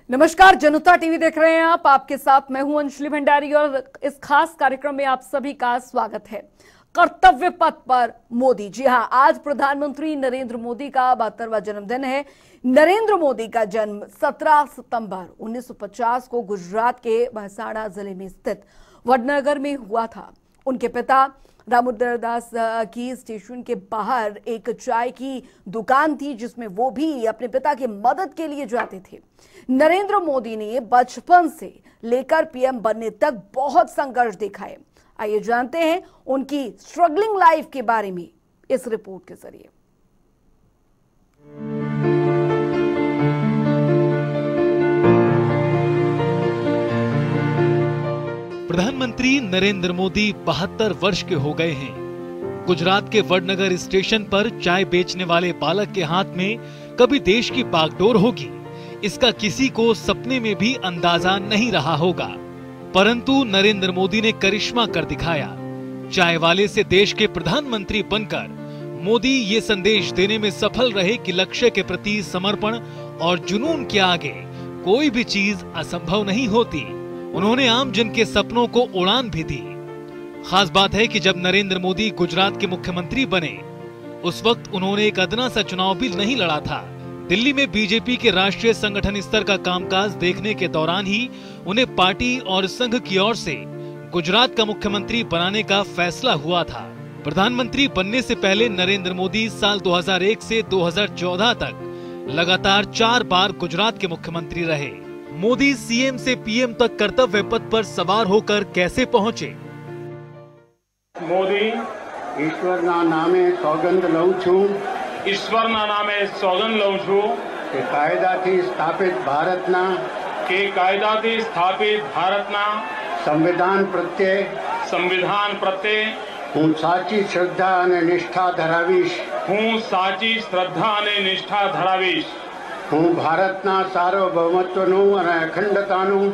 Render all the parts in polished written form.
नमस्कार, जनता टीवी देख रहे हैं आप। आपके साथ मैं हूं अंजलि भंडारी और इस खास कार्यक्रम में आप सभी का स्वागत है। कर्तव्य पथ पर मोदी। जी हां, आज प्रधानमंत्री नरेंद्र मोदी का 72वां जन्मदिन है। नरेंद्र मोदी का जन्म 17 सितंबर 1950 को गुजरात के महसाणा जिले में स्थित वडनगर में हुआ था। उनके पिता दामोदर दास की स्टेशन के बाहर एक चाय की दुकान थी, जिसमें वो भी अपने पिता की मदद के लिए जाते थे। नरेंद्र मोदी ने बचपन से लेकर पीएम बनने तक बहुत संघर्ष देखा है। आइए जानते हैं उनकी स्ट्रगलिंग लाइफ के बारे में इस रिपोर्ट के जरिए। प्रधानमंत्री नरेंद्र मोदी 72 वर्ष के हो गए हैं। गुजरात के वडनगर स्टेशन पर चाय बेचने वाले बालक के हाथ में कभी देश की बागडोर होगी, इसका किसी को सपने में भी अंदाजा नहीं रहा होगा। परंतु नरेंद्र मोदी ने करिश्मा कर दिखाया। चाय वाले से देश के प्रधानमंत्री बनकर मोदी ये संदेश देने में सफल रहे कि लक्ष्य के प्रति समर्पण और जुनून के आगे कोई भी चीज असंभव नहीं होती। उन्होंने आम जन के सपनों को उड़ान भी दी। खास बात है कि जब नरेंद्र मोदी गुजरात के मुख्यमंत्री बने, उस वक्त उन्होंने एक अदना सा चुनाव भी नहीं लड़ा था। दिल्ली में बीजेपी के राष्ट्रीय संगठन स्तर का कामकाज देखने के दौरान ही उन्हें पार्टी और संघ की ओर से गुजरात का मुख्यमंत्री बनाने का फैसला हुआ था। प्रधानमंत्री बनने से पहले नरेंद्र मोदी साल 2001 से 2014 तक लगातार 4 बार गुजरात के मुख्यमंत्री रहे। मोदी सीएम से पीएम तक कर्तव्य पथ पर सवार होकर कैसे पहुंचे? मोदी ईश्वरना नामे सौगंध लઉં છું ईश्वरना नामे सौगंध लઉં છું કે કાયદાથી સ્થાપિત ભારતના સંવિધાન પ્રત્યે હું સાચી શ્રદ્ધા અને નિષ્ઠા ધરાવીશ। હું ભારતના સાર્વભૌમત્વનું અને અખંડતાનું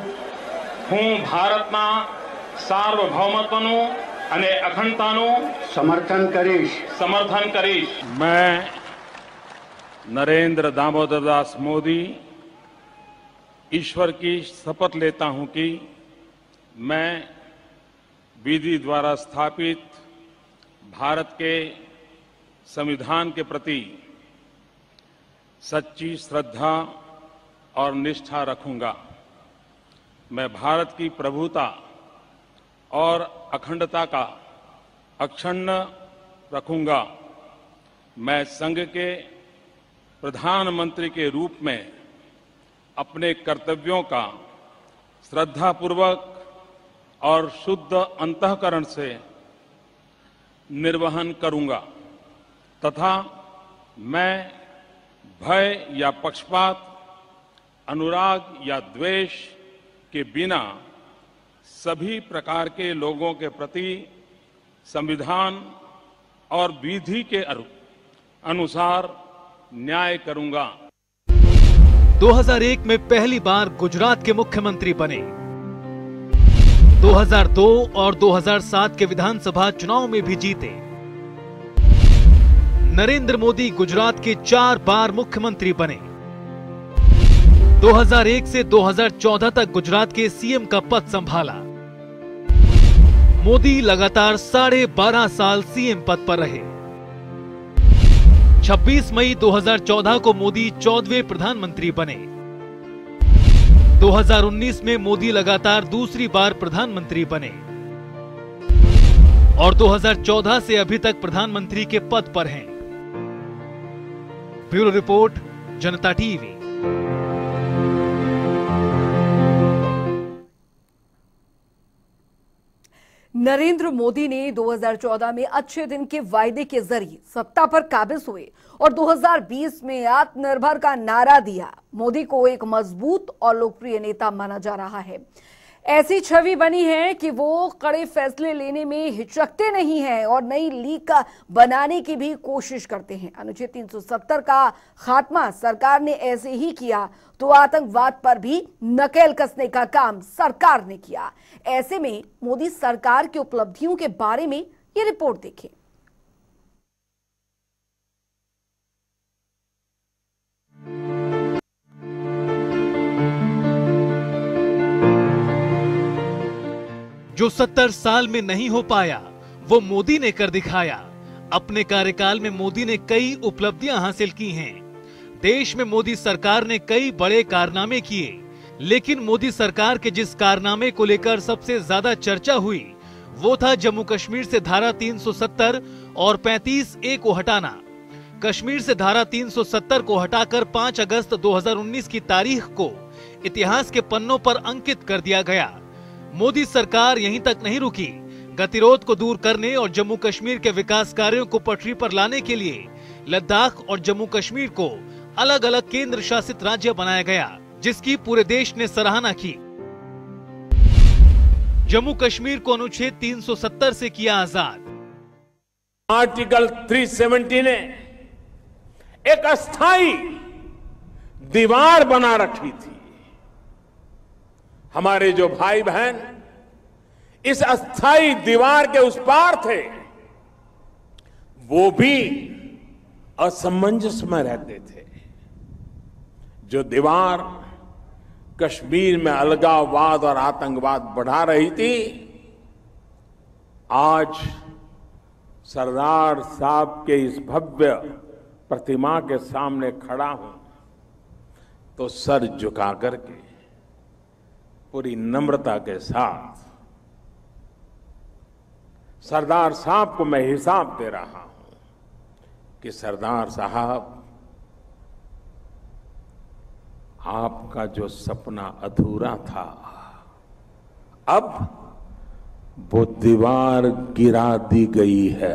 समर्थन करीश। मैं नरेंद्र दामोदर दास मोदी ईश्वर की शपथ लेता हूं कि मैं विधि द्वारा स्थापित भारत के संविधान के प्रति सच्ची श्रद्धा और निष्ठा रखूंगा। मैं भारत की प्रभुता और अखंडता का अक्षुण्ण रखूंगा। मैं संघ के प्रधानमंत्री के रूप में अपने कर्तव्यों का श्रद्धापूर्वक और शुद्ध अंतःकरण से निर्वहन करूंगा तथा मैं भय या पक्षपात, अनुराग या द्वेष के बिना सभी प्रकार के लोगों के प्रति संविधान और विधि के अनुसार न्याय करूंगा। 2001 में पहली बार गुजरात के मुख्यमंत्री बने। 2002 और 2007 के विधानसभा चुनाव में भी जीते। नरेंद्र मोदी गुजरात के 4 बार मुख्यमंत्री बने। 2001 से 2014 तक गुजरात के सीएम का पद संभाला। मोदी लगातार 12.5 साल सीएम पद पर रहे। 26 मई 2014 को मोदी 14वें प्रधानमंत्री बने। 2019 में मोदी लगातार दूसरी बार प्रधानमंत्री बने और 2014 से अभी तक प्रधानमंत्री के पद पर हैं। Bureau report, Janta TV. Narendra Modi ने 2014 में अच्छे दिन के वायदे के जरिए सत्ता पर काबिज हुए और 2020 में आत्मनिर्भर का नारा दिया। मोदी को एक मजबूत और लोकप्रिय नेता माना जा रहा है। ऐसी छवि बनी है कि वो कड़े फैसले लेने में हिचकते नहीं हैं और नई लीग बनाने की भी कोशिश करते हैं। अनुच्छेद 370 का खात्मा सरकार ने ऐसे ही किया तो आतंकवाद पर भी नकेल कसने का काम सरकार ने किया। ऐसे में मोदी सरकार की उपलब्धियों के बारे में ये रिपोर्ट देखें। जो 70 साल में नहीं हो पाया वो मोदी ने कर दिखाया। अपने कार्यकाल में मोदी ने कई उपलब्धियां हासिल की हैं। देश में मोदी सरकार ने कई बड़े कारनामे किए, लेकिन मोदी सरकार के जिस कारनामे को लेकर सबसे ज्यादा चर्चा हुई वो था जम्मू कश्मीर से धारा 370 और 35A को हटाना। कश्मीर से धारा 370 को हटाकर 5 अगस्त 2019 की तारीख को इतिहास के पन्नों पर अंकित कर दिया गया। मोदी सरकार यहीं तक नहीं रुकी। गतिरोध को दूर करने और जम्मू कश्मीर के विकास कार्यों को पटरी पर लाने के लिए लद्दाख और जम्मू कश्मीर को अलग अलग केंद्र शासित राज्य बनाया गया, जिसकी पूरे देश ने सराहना की। जम्मू कश्मीर को अनुच्छेद 370 से किया आजाद। आर्टिकल 370 ने एक अस्थाई दीवार बना रखी थी। हमारे जो भाई बहन इस अस्थाई दीवार के उस पार थे, वो भी असमंजस में रहते थे। जो दीवार कश्मीर में अलगाववाद और आतंकवाद बढ़ा रही थी, आज सरदार साहब के इस भव्य प्रतिमा के सामने खड़ा हूं तो सर झुका करके पूरी नम्रता के साथ सरदार साहब को मैं हिसाब दे रहा हूं कि सरदार साहब, आपका जो सपना अधूरा था, अब वो दीवार गिरा दी गई है।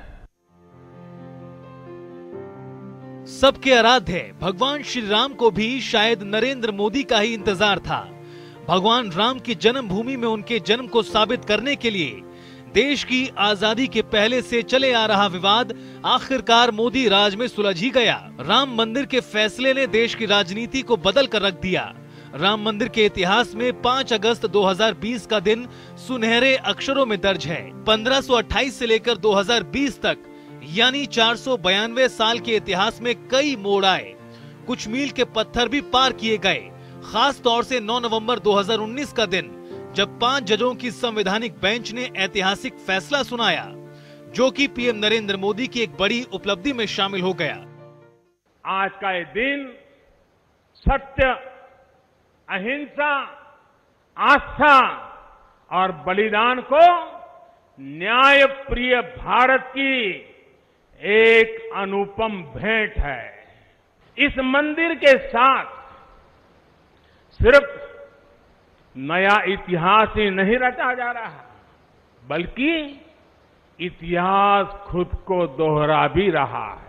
सबके आराध्य भगवान श्री राम को भी शायद नरेंद्र मोदी का ही इंतजार था। भगवान राम की जन्मभूमि में उनके जन्म को साबित करने के लिए देश की आजादी के पहले से चले आ रहा विवाद आखिरकार मोदी राज में सुलझ ही गया। राम मंदिर के फैसले ने देश की राजनीति को बदल कर रख दिया। राम मंदिर के इतिहास में 5 अगस्त 2020 का दिन सुनहरे अक्षरों में दर्ज है। 1528 से लेकर 2020 तक यानी 492 साल के इतिहास में कई मोड़ आए, कुछ मील के पत्थर भी पार किए गए। खास तौर से 9 नवंबर 2019 का दिन, जब 5 जजों की संवैधानिक बेंच ने ऐतिहासिक फैसला सुनाया, जो कि पीएम नरेंद्र मोदी की एक बड़ी उपलब्धि में शामिल हो गया। आज का ये दिन सत्य, अहिंसा, आस्था और बलिदान को न्याय प्रिय भारत की एक अनुपम भेंट है। इस मंदिर के साथ सिर्फ नया इतिहास ही नहीं रचा जा रहा, बल्कि इतिहास खुद को दोहरा भी रहा है।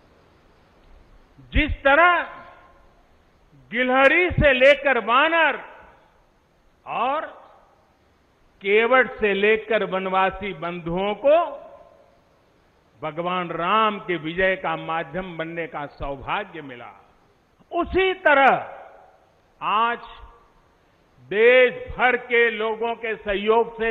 जिस तरह गिलहरी से लेकर वानर और केवट से लेकर वनवासी बंधुओं को भगवान राम के विजय का माध्यम बनने का सौभाग्य मिला, उसी तरह आज देश भर के लोगों के सहयोग से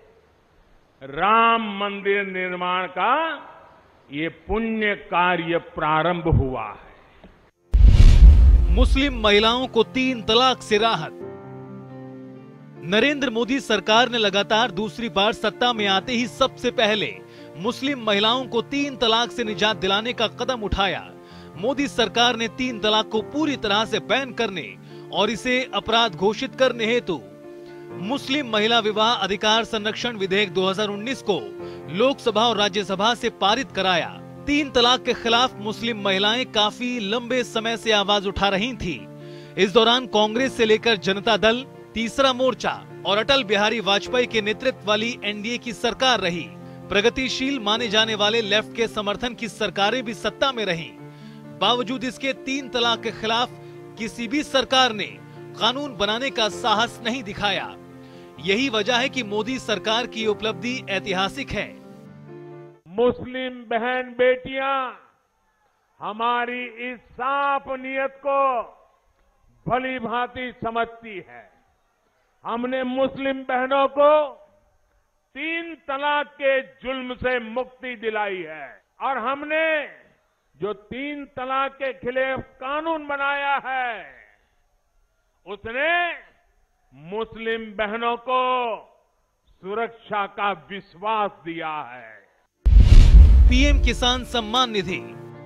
राम मंदिर निर्माण का ये पुण्य कार्य प्रारंभ हुआ है। मुस्लिम महिलाओं को 3 तलाक से राहत। नरेंद्र मोदी सरकार ने लगातार दूसरी बार सत्ता में आते ही सबसे पहले मुस्लिम महिलाओं को 3 तलाक से निजात दिलाने का कदम उठाया। मोदी सरकार ने 3 तलाक को पूरी तरह से बैन करने और इसे अपराध घोषित करने हेतु मुस्लिम महिला विवाह अधिकार संरक्षण विधेयक 2019 को लोकसभा और राज्यसभा से पारित कराया। 3 तलाक के खिलाफ मुस्लिम महिलाएं काफी लंबे समय से आवाज उठा रही थी। इस दौरान कांग्रेस से लेकर जनता दल, तीसरा मोर्चा और अटल बिहारी वाजपेयी के नेतृत्व वाली एनडीए की सरकार रही। प्रगतिशील माने जाने वाले लेफ्ट के समर्थन की सरकारें भी सत्ता में रहीं। बावजूद इसके 3 तलाक के खिलाफ किसी भी सरकार ने कानून बनाने का साहस नहीं दिखाया। यही वजह है कि मोदी सरकार की उपलब्धि ऐतिहासिक है। मुस्लिम बहन बेटियां हमारी इस साफ नियत को भली भांति समझती है। हमने मुस्लिम बहनों को 3 तलाक के जुल्म से मुक्ति दिलाई है और हमने जो 3 तलाक के खिलाफ कानून बनाया है, उसने मुस्लिम बहनों को सुरक्षा का विश्वास दिया है। पीएम किसान सम्मान निधि,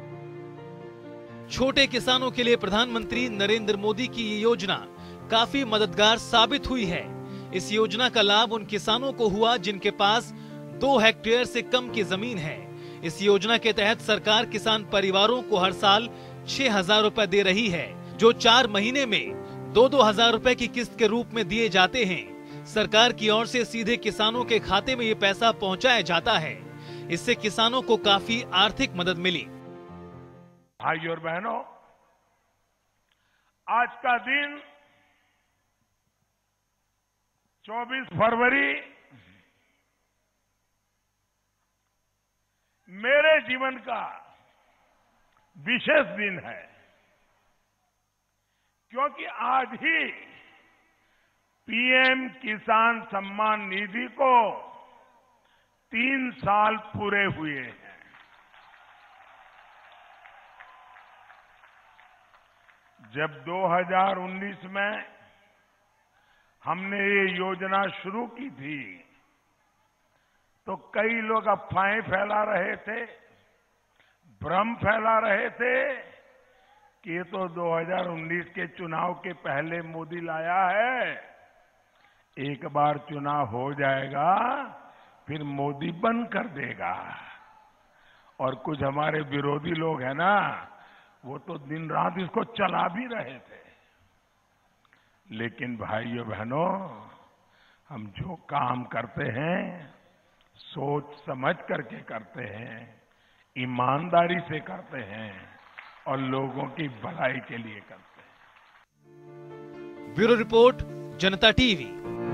छोटे किसानों के लिए प्रधानमंत्री नरेंद्र मोदी की ये योजना काफी मददगार साबित हुई है। इस योजना का लाभ उन किसानों को हुआ जिनके पास 2 हेक्टेयर से कम की जमीन है। इस योजना के तहत सरकार किसान परिवारों को हर साल 6,000 रुपए दे रही है, जो 4 महीने में 2-2 हजार रुपए की किस्त के रूप में दिए जाते हैं। सरकार की ओर से सीधे किसानों के खाते में ये पैसा पहुंचाया जाता है। इससे किसानों को काफी आर्थिक मदद मिली। भाइयों और बहनों, आज का दिन 24 फरवरी मेरे जीवन का विशेष दिन है, क्योंकि आज ही पीएम किसान सम्मान निधि को 3 साल पूरे हुए हैं। जब 2019 में हमने ये योजना शुरू की थी तो कई लोग अफवाहें फैला रहे थे, भ्रम फैला रहे थे कि ये तो 2019 के चुनाव के पहले मोदी लाया है, एक बार चुनाव हो जाएगा फिर मोदी बंद कर देगा। और कुछ हमारे विरोधी लोग हैं ना, वो तो दिन रात इसको चला भी रहे थे। लेकिन भाइयों बहनों, हम जो काम करते हैं सोच समझ करके करते हैं, ईमानदारी से करते हैं और लोगों की भलाई के लिए करते हैं। Bureau report, Janta TV.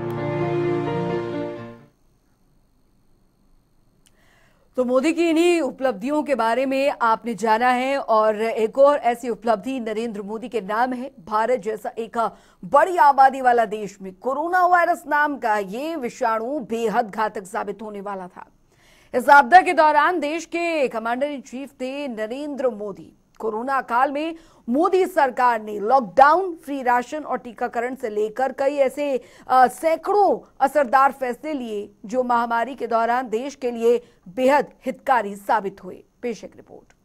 तो मोदी की इन्हीं उपलब्धियों के बारे में आपने जाना है, और एक और ऐसी उपलब्धि नरेंद्र मोदी के नाम है। भारत जैसा एक बड़ी आबादी वाला देश में कोरोना वायरस नाम का ये विषाणु बेहद घातक साबित होने वाला था। इस आपदा के दौरान देश के कमांडर इन चीफ थे नरेंद्र मोदी। कोरोना काल में मोदी सरकार ने लॉकडाउन, फ्री राशन और टीकाकरण से लेकर कई ऐसे सैकड़ों असरदार फैसले लिए जो महामारी के दौरान देश के लिए बेहद हितकारी साबित हुए। पेश एक रिपोर्ट।